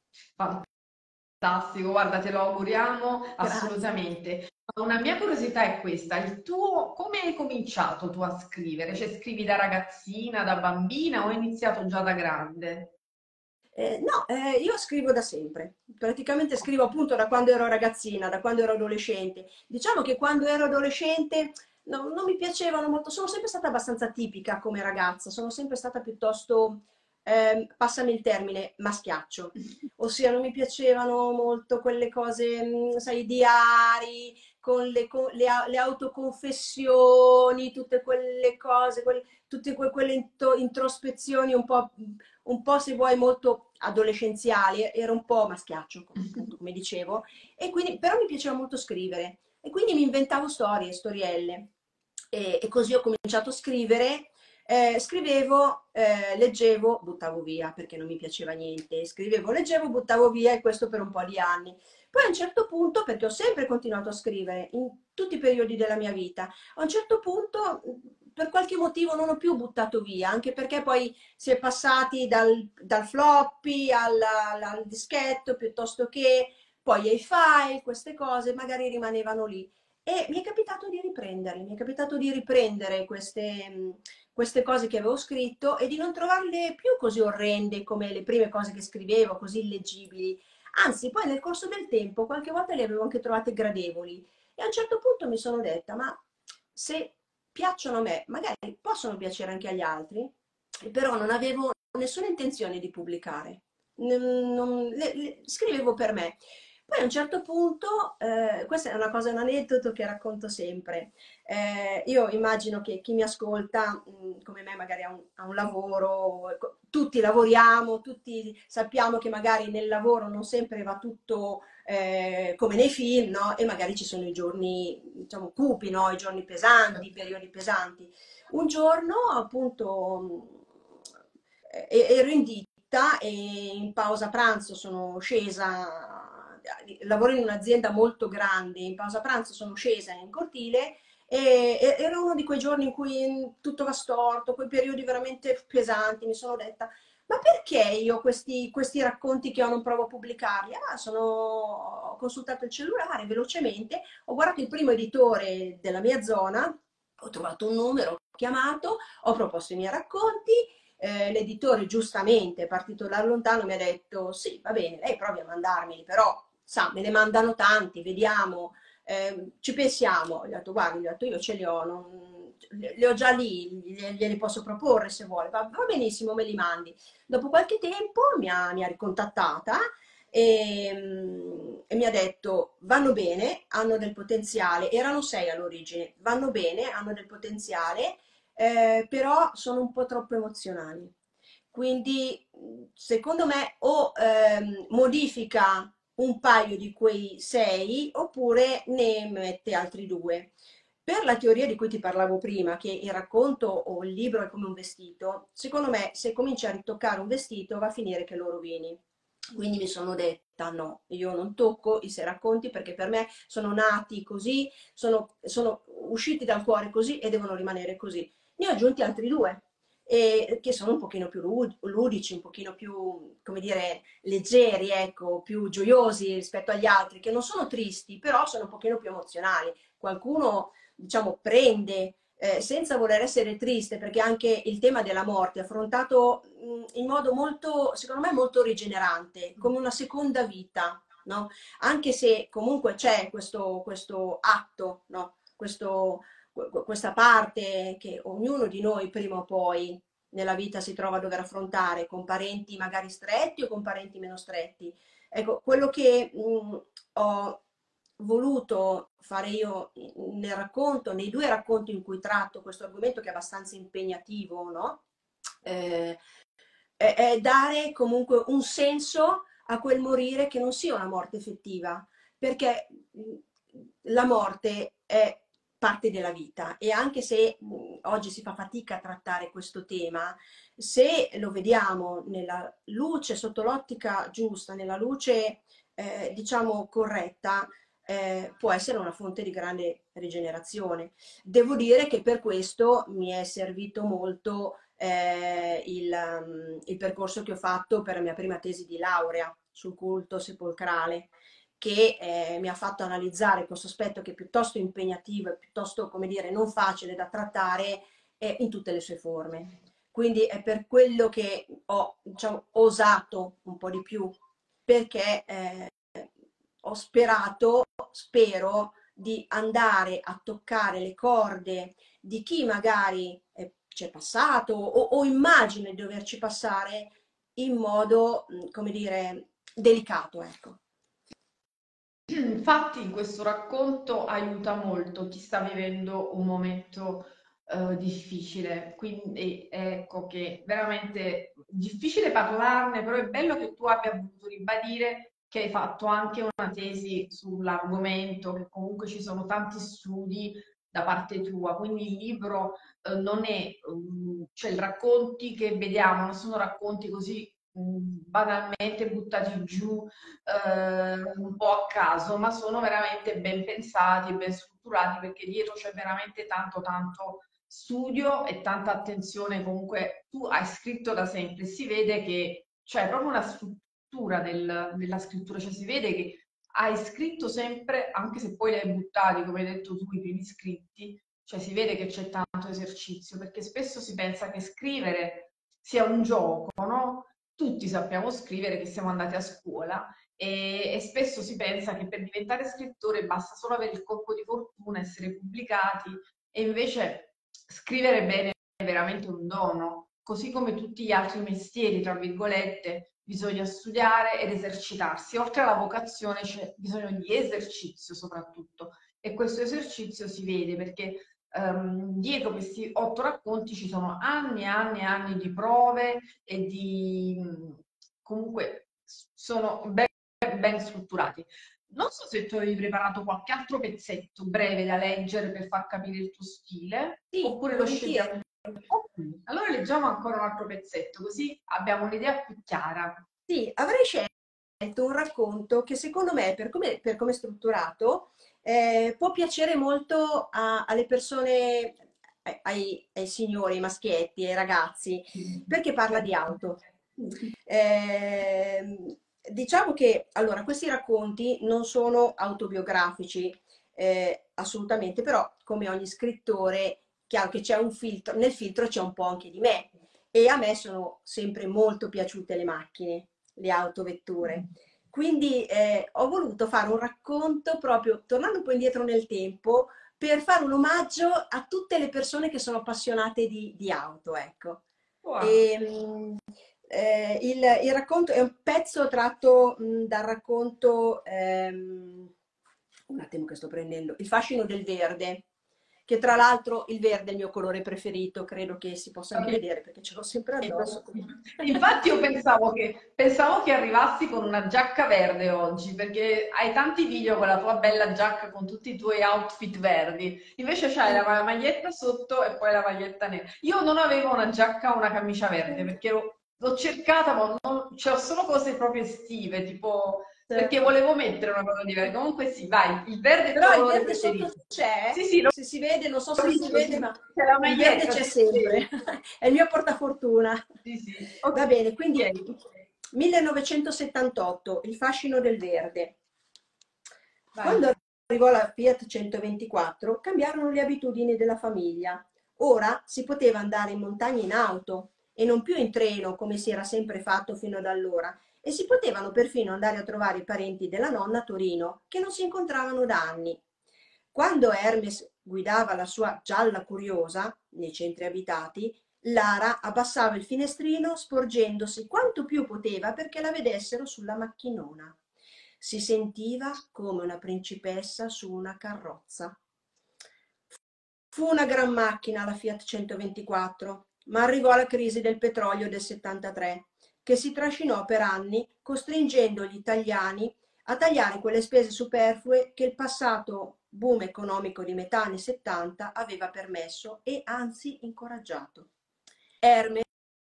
Fantastico, guarda, te lo auguriamo Grazie. assolutamente. Una mia curiosità è questa, il tuo, come hai cominciato tu a scrivere? Cioè scrivi da ragazzina, da bambina o hai iniziato già da grande? No, io scrivo da sempre, praticamente scrivo appunto da quando ero ragazzina, da quando ero adolescente. Diciamo che quando ero adolescente non mi piacevano molto, sono sempre stata abbastanza tipica come ragazza, sono sempre stata piuttosto, passami il termine, maschiaccio. Ossia non mi piacevano molto quelle cose, sai, i diari, con le autoconfessioni, tutte quelle cose, tutte quelle introspezioni un po' se vuoi molto adolescenziali, era un po' maschiaccio, appunto, come dicevo, e quindi però mi piaceva molto scrivere e quindi mi inventavo storie, storielle e così ho cominciato a scrivere. Scrivevo, leggevo, buttavo via perché non mi piaceva niente, scrivevo, leggevo, buttavo via e questo per un po' di anni. Poi a un certo punto, perché ho sempre continuato a scrivere in tutti i periodi della mia vita, a un certo punto per qualche motivo non ho più buttato via, anche perché poi si è passati dal floppy al dischetto piuttosto che poi ai file, queste cose magari rimanevano lì. E mi è capitato di riprenderli, mi è capitato di riprendere queste cose che avevo scritto e di non trovarle più così orrende come le prime cose che scrivevo, così illeggibili. Anzi, poi nel corso del tempo qualche volta le avevo anche trovate gradevoli. E a un certo punto mi sono detta, ma se piacciono a me, magari possono piacere anche agli altri, però non avevo nessuna intenzione di pubblicare. Scrivevo per me. Poi a un certo punto, questa è una cosa, un aneddoto che racconto sempre. Io immagino che chi mi ascolta, come me, magari ha un lavoro, ecco, tutti lavoriamo, tutti sappiamo che magari nel lavoro non sempre va tutto come nei film, no? E magari ci sono i giorni, diciamo, cupi, no? I giorni pesanti, i periodi pesanti. Un giorno, appunto, ero in ditta e in pausa pranzo sono scesa, lavoro in un'azienda molto grande, in pausa pranzo sono scesa in cortile e era uno di quei giorni in cui tutto va storto, quei periodi veramente pesanti, mi sono detta, ma perché io questi racconti che ho non provo a pubblicarli? Ho consultato il cellulare velocemente, ho guardato il primo editore della mia zona, ho trovato un numero, ho chiamato, ho proposto i miei racconti, l'editore giustamente, partito da lontano, mi ha detto sì, va bene, lei provi a mandarmeli, però sa, me ne mandano tanti, vediamo, ci pensiamo. Gli ho detto, guardi, gli ho detto, io ce li ho, li ho già lì, glieli posso proporre se vuole, va benissimo, me li mandi. Dopo qualche tempo mi ha ricontattata e mi ha detto vanno bene, hanno del potenziale, erano 6 all'origine, vanno bene, hanno del potenziale, però sono un po' troppo emozionali. Quindi secondo me o modifica un paio di quei 6 oppure ne mette altri due. Per la teoria di cui ti parlavo prima, che il racconto o il libro è come un vestito, secondo me se cominci a ritoccare un vestito va a finire che lo rovini. Quindi mi sono detta no, io non tocco i sei racconti perché per me sono nati così, sono usciti dal cuore così e devono rimanere così. Ne ho aggiunti altri due, che sono un pochino più ludici, un pochino più, come dire, leggeri, ecco, più gioiosi rispetto agli altri, che non sono tristi, però sono un pochino più emozionali. Qualcuno, diciamo, prende senza voler essere triste, perché anche il tema della morte è affrontato in modo molto, secondo me, molto rigenerante, come una seconda vita, no? Anche se comunque c'è questo atto, no? Questa parte che ognuno di noi prima o poi nella vita si trova a dover affrontare con parenti magari stretti o con parenti meno stretti. Ecco, quello che ho voluto fare io nel racconto, nei due racconti in cui tratto questo argomento che è abbastanza impegnativo, no? Eh, è dare comunque un senso a quel morire che non sia una morte effettiva, perché la morte è parte della vita e anche se oggi si fa fatica a trattare questo tema, se lo vediamo nella luce, sotto l'ottica giusta, nella luce diciamo corretta, può essere una fonte di grande rigenerazione. Devo dire che per questo mi è servito molto il percorso che ho fatto per la mia prima tesi di laurea sul culto sepolcrale, che mi ha fatto analizzare questo aspetto che è piuttosto impegnativo e piuttosto, come dire, non facile da trattare in tutte le sue forme. Quindi è per quello che ho, diciamo, osato un po' di più, perché ho sperato, spero, di andare a toccare le corde di chi magari c'è passato o immagina di doverci passare in modo, come dire, delicato, ecco. Infatti in questo racconto aiuta molto chi sta vivendo un momento difficile, quindi ecco che veramente difficile parlarne, però è bello che tu abbia voluto ribadire che hai fatto anche una tesi sull'argomento, che comunque ci sono tanti studi da parte tua, quindi il libro non è, cioè i racconti che vediamo non sono racconti così banalmente buttati giù un po' a caso, ma sono veramente ben pensati, ben strutturati, perché dietro c'è veramente tanto, tanto studio e tanta attenzione. Comunque tu hai scritto da sempre, si vede che c'è proprio una struttura nella scrittura, cioè si vede che hai scritto sempre, anche se poi li hai buttati, come hai detto tu, i primi scritti, cioè si vede che c'è tanto esercizio, perché spesso si pensa che scrivere sia un gioco, no? Tutti sappiamo scrivere, che siamo andati a scuola, e spesso si pensa che per diventare scrittore basta solo avere il colpo di fortuna, essere pubblicati, e invece scrivere bene è veramente un dono, così come tutti gli altri mestieri, tra virgolette, bisogna studiare ed esercitarsi. Oltre alla vocazione c'è bisogno di esercizio soprattutto, e questo esercizio si vede perché dietro questi 8 racconti ci sono anni e anni e anni di prove e di comunque sono ben strutturati. Non so se tu avevi preparato qualche altro pezzetto breve da leggere per far capire il tuo stile, Sì, oppure lo volentieri. scegliamo. Ok, allora leggiamo ancora un altro pezzetto, così abbiamo un'idea più chiara. Sì, avrei scelto un racconto che secondo me, per come è strutturato, può piacere molto alle persone, ai signori, ai maschietti, ai ragazzi, perché parla di auto. Diciamo che allora, questi racconti non sono autobiografici, assolutamente, però come ogni scrittore, chiaro che c'è un filtro, nel filtro c'è un po' anche di me e a me sono sempre molto piaciute le macchine, le autovetture. Quindi ho voluto fare un racconto proprio tornando un po' indietro nel tempo per fare un omaggio a tutte le persone che sono appassionate di auto, ecco. Wow. E, il racconto è un pezzo tratto dal racconto, un attimo che sto prendendo, Il fascino del verde, che tra l'altro il verde è il mio colore preferito, credo che si possa anche vedere perché ce l'ho sempre addosso. Infatti io pensavo che arrivassi con una giacca verde oggi, perché hai tanti video con la tua bella giacca con tutti i tuoi outfit verdi, invece c'hai Sì. la maglietta sotto e poi la maglietta nera. Io non avevo una giacca o una camicia verde, perché l'ho cercata, ma c'ho solo cose proprio estive, tipo perché volevo mettere una cosa diversa. Comunque sì, vai, il verde è il tuo Però il colore verde sotto preferito. c'è, Sì, sì, se si vede, non so l'ho se si visto, vede, sì. ma C'è la il verde maglietta, c'è sì, sì. sempre, è il mio portafortuna. Sì, sì. Va bene, quindi Ok. 1978, il fascino del verde. Vai. Quando arrivò la Fiat 124, cambiarono le abitudini della famiglia. Ora si poteva andare in montagna in auto e non più in treno come si era sempre fatto fino ad allora, e si potevano perfino andare a trovare i parenti della nonna a Torino, che non si incontravano da anni. Quando Hermes guidava la sua Gialla Curiosa nei centri abitati, Lara abbassava il finestrino sporgendosi quanto più poteva perché la vedessero sulla macchinona. Si sentiva come una principessa su una carrozza. Fu una gran macchina la Fiat 124, ma arrivò la crisi del petrolio del 73, che si trascinò per anni, costringendo gli italiani a tagliare quelle spese superflue che il passato boom economico di metà anni 70 aveva permesso e anzi incoraggiato. Hermes,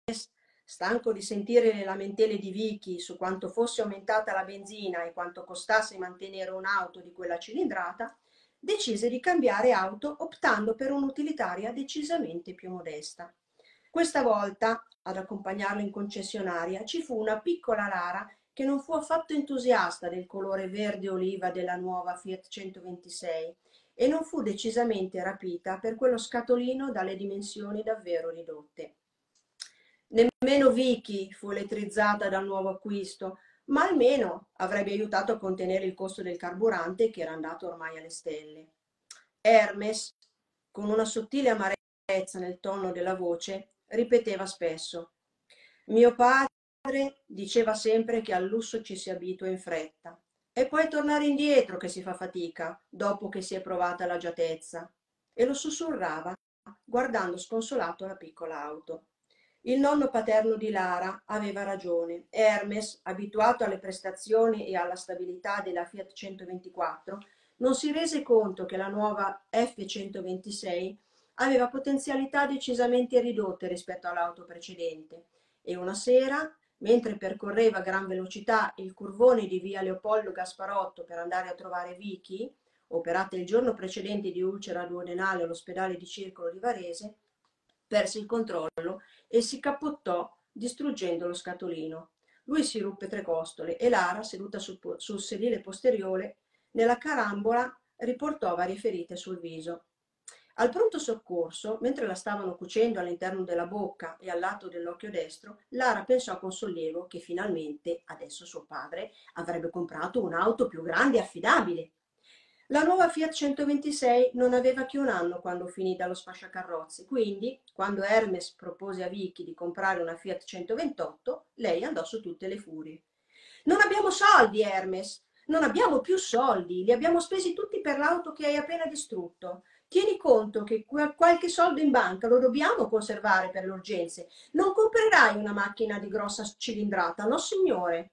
stanco di sentire le lamentele di Vicky su quanto fosse aumentata la benzina e quanto costasse mantenere un'auto di quella cilindrata, decise di cambiare auto optando per un'utilitaria decisamente più modesta. Questa volta, ad accompagnarlo in concessionaria, ci fu una piccola Lara che non fu affatto entusiasta del colore verde oliva della nuova Fiat 126 e non fu decisamente rapita per quello scatolino dalle dimensioni davvero ridotte. Nemmeno Vicky fu elettrizzata dal nuovo acquisto, ma almeno avrebbe aiutato a contenere il costo del carburante che era andato ormai alle stelle. Hermes, con una sottile amarezza nel tono della voce, ripeteva spesso: mio padre diceva sempre che al lusso ci si abitua in fretta. È poi tornare indietro che si fa fatica, dopo che si è provata l'agiatezza. E lo sussurrava, guardando sconsolato la piccola auto. Il nonno paterno di Lara aveva ragione. Hermes, abituato alle prestazioni e alla stabilità della Fiat 124, non si rese conto che la nuova F126 aveva potenzialità decisamente ridotte rispetto all'auto precedente e una sera, mentre percorreva a gran velocità il curvone di via Leopoldo Gasparotto per andare a trovare Vicky, operata il giorno precedente di ulcera duodenale all'ospedale di Circolo di Varese, perse il controllo e si cappottò distruggendo lo scatolino. Lui si ruppe tre costole e Lara, seduta sul sedile posteriore, nella carambola, riportò varie ferite sul viso. Al pronto soccorso, mentre la stavano cucendo all'interno della bocca e al lato dell'occhio destro, Lara pensò con sollievo che finalmente, adesso suo padre, avrebbe comprato un'auto più grande e affidabile. La nuova Fiat 126 non aveva che un anno quando finì dallo sfasciacarrozze, quindi, quando Hermes propose a Vicky di comprare una Fiat 128, lei andò su tutte le furie. Non abbiamo soldi, Hermes, non abbiamo più soldi, li abbiamo spesi tutti per l'auto che hai appena distrutto. Tieni conto che qualche soldo in banca lo dobbiamo conservare per le urgenze. Non comprerai una macchina di grossa cilindrata, no signore.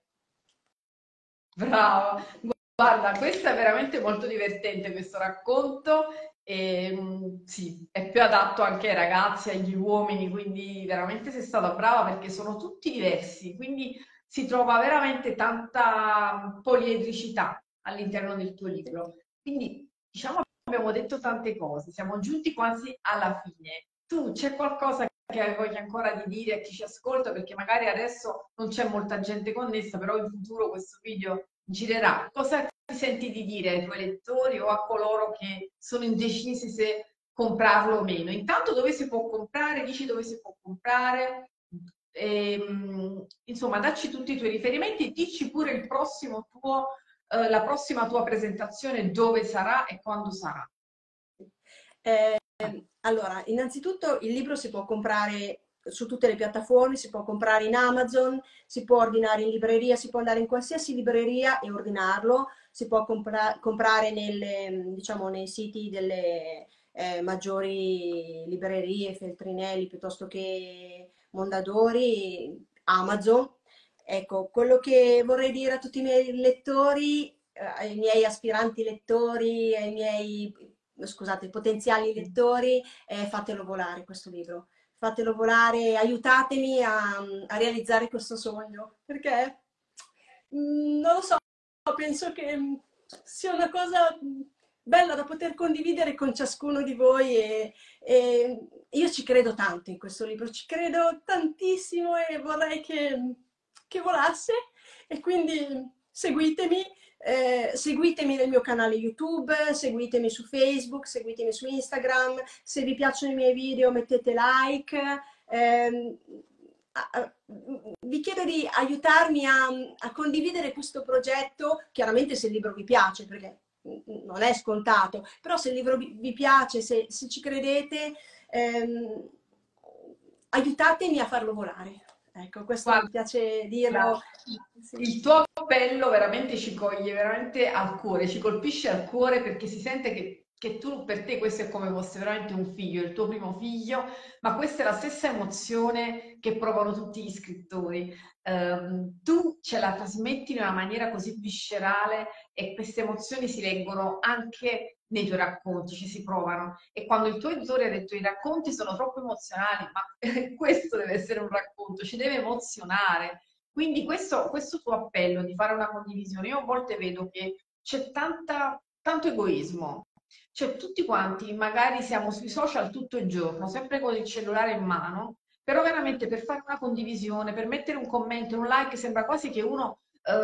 Brava, guarda, questo è veramente molto divertente questo racconto e sì, è più adatto anche ai ragazzi, agli uomini, quindi veramente sei stata brava perché sono tutti diversi, quindi si trova veramente tanta poliedricità all'interno del tuo libro. Quindi diciamo abbiamo detto tante cose, siamo giunti quasi alla fine. Tu c'è qualcosa che hai voglia ancora di dire a chi ci ascolta? Perché magari adesso non c'è molta gente connessa, però in futuro questo video girerà. Cosa ti senti di dire ai tuoi lettori o a coloro che sono indecisi se comprarlo o meno? Intanto dove si può comprare? Dici dove si può comprare? Insomma, dacci tutti i tuoi riferimenti e dici pure il prossimo tuo, la prossima tua presentazione, dove sarà e quando sarà. Eh, allora, innanzitutto il libro si può comprare su tutte le piattaforme, si può comprare in Amazon, si può ordinare in libreria, si può andare in qualsiasi libreria e ordinarlo, si può comprare diciamo, nei siti delle maggiori librerie, Feltrinelli piuttosto che Mondadori, Amazon. Ecco, quello che vorrei dire a tutti i miei lettori, ai miei aspiranti lettori, ai miei, scusate, potenziali lettori, fatelo volare questo libro. Fatelo volare, aiutatemi a realizzare questo sogno, perché non lo so, penso che sia una cosa bella da poter condividere con ciascuno di voi e io ci credo tanto in questo libro, ci credo tantissimo e vorrei che volasse e quindi seguitemi, seguitemi nel mio canale YouTube, seguitemi su Facebook, seguitemi su Instagram, se vi piacciono i miei video mettete like. ehm, Vi chiedo di aiutarmi a condividere questo progetto, chiaramente se il libro vi piace, perché non è scontato, però se il libro vi piace, se ci credete, aiutatemi a farlo volare. Ecco, questo mi Guarda, piace dirlo. Sì. il tuo appello veramente ci coglie veramente al cuore, ci colpisce al cuore perché si sente che tu, per te questo è come fosse veramente un figlio, il tuo primo figlio, ma questa è la stessa emozione che provano tutti gli scrittori. Tu ce la trasmetti in una maniera così viscerale e queste emozioni si leggono anche nei tuoi racconti, ci si provano. E quando il tuo editore ha detto i racconti sono troppo emozionali, ma questo deve essere un racconto, ci deve emozionare. Quindi questo tuo appello di fare una condivisione, io a volte vedo che c'è tanto egoismo, cioè tutti quanti magari siamo sui social tutto il giorno, sempre con il cellulare in mano, però veramente per fare una condivisione, per mettere un commento, un like, sembra quasi che uno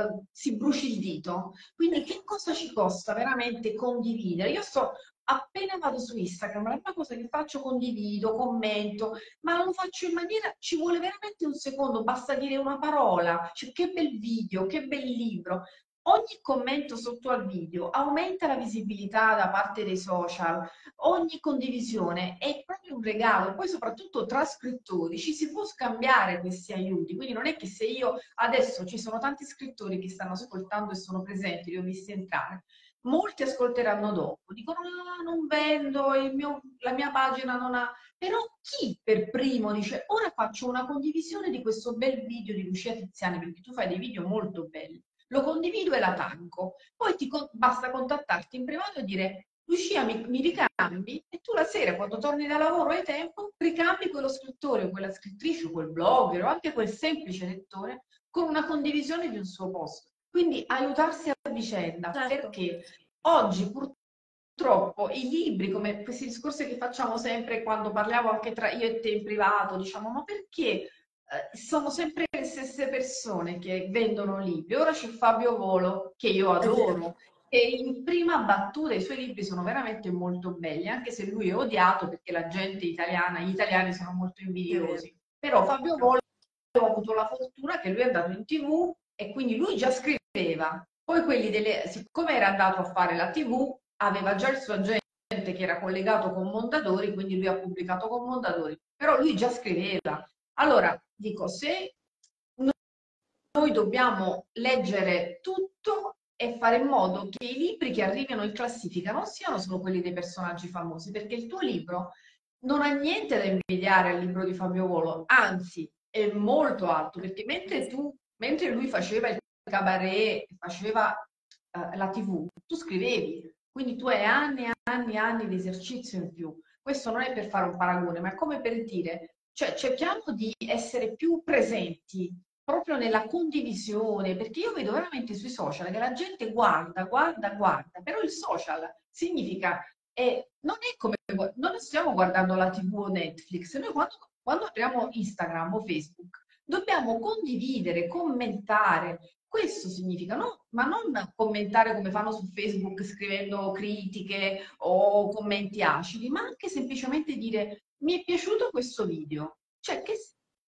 si bruci il dito. Quindi che cosa ci costa veramente condividere? Io sto appena vado su Instagram, la prima cosa che faccio condivido, commento, ma lo faccio in maniera, ci vuole veramente un secondo, basta dire una parola, cioè, che bel video, che bel libro. Ogni commento sotto al video aumenta la visibilità da parte dei social, ogni condivisione è proprio un regalo, poi soprattutto tra scrittori ci si può scambiare questi aiuti, quindi non è che se io adesso ci sono tanti scrittori che stanno ascoltando e sono presenti, li ho visti entrare, molti ascolteranno dopo, dicono ah, non vendo, la mia pagina non ha... Però chi per primo dice ora faccio una condivisione di questo bel video di Lucia Tiziani, perché tu fai dei video molto belli, lo condivido e la taggo, poi basta contattarti in privato e dire Lucia mi ricambi e tu la sera quando torni da lavoro hai tempo, ricambi quello scrittore o quella scrittrice o quel blogger o anche quel semplice lettore con una condivisione di un suo post. Quindi aiutarsi a vicenda, Certo. perché oggi purtroppo i libri, come questi discorsi che facciamo sempre quando parliamo anche tra io e te in privato, diciamo, ma perché sono sempre le stesse persone che vendono libri? Ora c'è Fabio Volo, che io È vero, adoro, e in prima battuta i suoi libri sono veramente molto belli, anche se lui è odiato perché la gente italiana, gli italiani sono molto è vero. invidiosi. Però Fabio Volo ho avuto la fortuna che lui è andato in TV e quindi lui già scriveva. Poi siccome era andato a fare la TV, aveva già il suo agente che era collegato con Mondadori, quindi lui ha pubblicato con Mondadori. Però lui già scriveva. Allora, dico, se noi dobbiamo leggere tutto e fare in modo che i libri che arrivano in classifica non siano solo quelli dei personaggi famosi, perché il tuo libro non ha niente da invidiare al libro di Fabio Volo, anzi è molto alto, perché mentre lui faceva il cabaret, faceva la TV, tu scrivevi, quindi tu hai anni e anni e anni di esercizio in più. Questo non è per fare un paragone, ma è come per dire, cioè cerchiamo di essere più presenti proprio nella condivisione, perché io vedo veramente sui social che la gente guarda, guarda, guarda, però il social significa, non è come, non stiamo guardando la TV o Netflix, noi quando apriamo Instagram o Facebook dobbiamo condividere, commentare, questo significa, no? Ma non commentare come fanno su Facebook scrivendo critiche o commenti acidi, ma anche semplicemente dire mi è piaciuto questo video. Cioè, che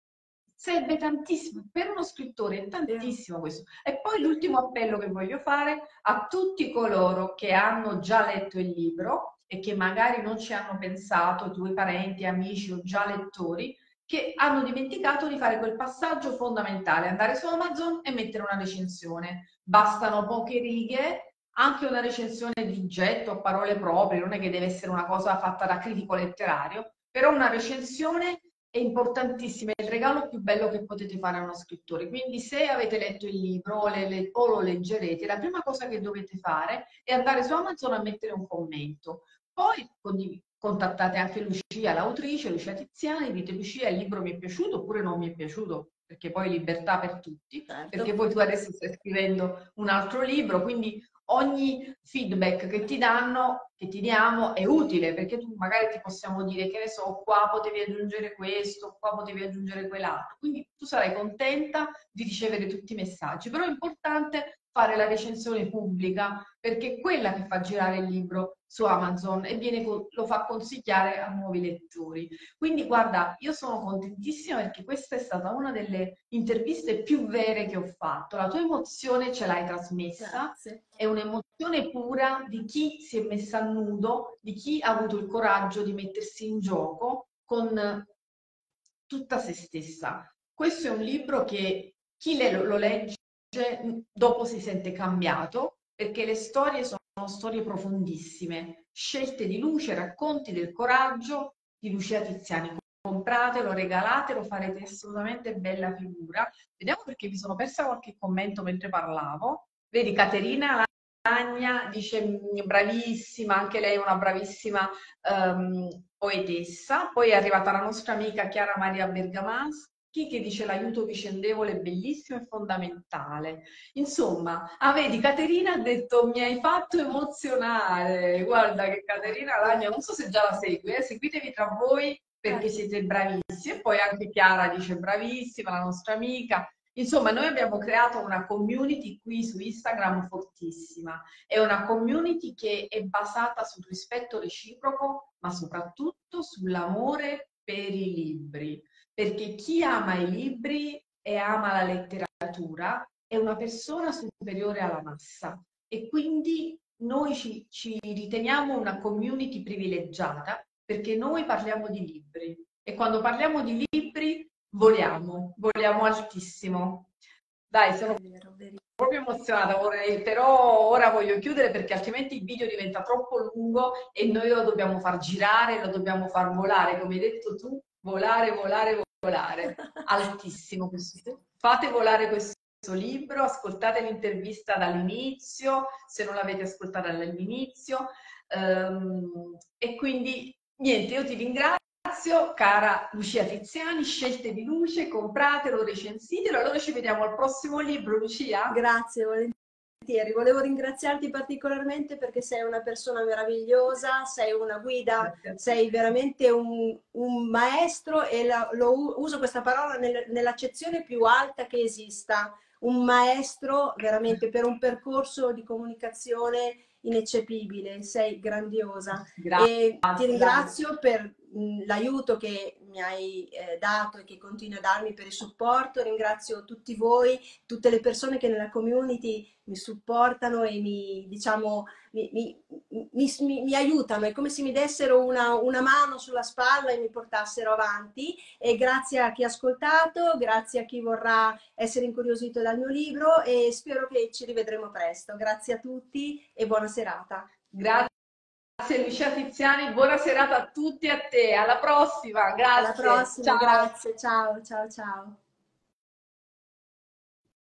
serve tantissimo, per uno scrittore è Vero. tantissimo questo. E poi l'ultimo appello che voglio fare a tutti coloro che hanno già letto il libro e che magari non ci hanno pensato, i tuoi parenti, amici o già lettori, che hanno dimenticato di fare quel passaggio fondamentale, andare su Amazon e mettere una recensione. Bastano poche righe, anche una recensione di getto, a parole proprie, non è che deve essere una cosa fatta da critico letterario, però una recensione è importantissima, è il regalo più bello che potete fare a uno scrittore. Quindi se avete letto il libro o lo leggerete, la prima cosa che dovete fare è andare su Amazon a mettere un commento. Poi contattate anche Lucia, l'autrice, Lucia Tiziani, dite Lucia, il libro mi è piaciuto oppure non mi è piaciuto, perché poi libertà per tutti, perché Certo. poi tu adesso stai scrivendo un altro libro, quindi ogni feedback che ti danno, che ti diamo, è utile perché tu magari ti possiamo dire che ne so, qua potevi aggiungere questo, qua potevi aggiungere quell'altro. Quindi tu sarai contenta di ricevere tutti i messaggi, però è importante fare la recensione pubblica perché è quella che fa girare il libro su Amazon e lo fa consigliare a nuovi lettori. Quindi guarda, io sono contentissima perché questa è stata una delle interviste più vere che ho fatto. La tua emozione ce l'hai trasmessa, Grazie. è un'emozione pura di chi si è messa a nudo, di chi ha avuto il coraggio di mettersi in gioco con tutta se stessa. questo è un libro che chi lo legge dopo si sente cambiato, perché le storie sono storie profondissime, scelte di luce, racconti del coraggio di Lucia Tiziani. Compratelo, regalatelo, farete assolutamente bella figura. Vediamo perché mi sono persa qualche commento mentre parlavo. Vedi, Caterina Lagna dice bravissima, anche lei è una bravissima poetessa. Poi è arrivata la nostra amica Chiara Maria Bergamaschi che dice l'aiuto vicendevole è bellissimo e fondamentale. Insomma, vedi, Caterina ha detto mi hai fatto emozionare. Guarda che Caterina Lagna, non so se già la segue, seguitevi tra voi perché Certo. siete bravissimi. E poi anche Chiara dice bravissima, la nostra amica. Insomma, noi abbiamo creato una community qui su Instagram fortissima. È una community che è basata sul rispetto reciproco, ma soprattutto sull'amore per i libri. Perché chi ama i libri e ama la letteratura è una persona superiore alla massa. E quindi noi ci riteniamo una community privilegiata perché noi parliamo di libri. E quando parliamo di libri voliamo, voliamo altissimo. Dai, sono È vero, vero. proprio emozionata, però ora voglio chiudere perché altrimenti il video diventa troppo lungo e noi lo dobbiamo far girare, lo dobbiamo far volare, come hai detto tu, volare, volare, volare. Altissimo questo. Fate volare questo libro, ascoltate l'intervista dall'inizio, se non l'avete ascoltata dall'inizio. E quindi niente, io ti ringrazio. Cara Lucia Tiziani, scelte di luce, compratelo, recensitelo. Allora ci vediamo al prossimo libro, Lucia. Grazie, volentieri. Volevo ringraziarti particolarmente perché sei una persona meravigliosa, sei una guida, Grazie a te. sei veramente un maestro e uso questa parola nell'accezione più alta che esista. Un maestro veramente per un percorso di comunicazione ineccepibile, sei grandiosa e ti Grazie. ringrazio per l'aiuto che mi hai dato e che continui a darmi per il supporto. Ringrazio tutti voi, tutte le persone che nella community mi supportano e diciamo, mi aiutano. È come se mi dessero una mano sulla spalla e mi portassero avanti. E grazie a chi ha ascoltato, grazie a chi vorrà essere incuriosito dal mio libro e spero che ci rivedremo presto. Grazie a tutti e buona serata. Grazie Lucia Tiziani, buona serata a tutti e a te. Alla prossima, Alla grazie. prossima, Ciao. grazie, ciao, ciao, ciao.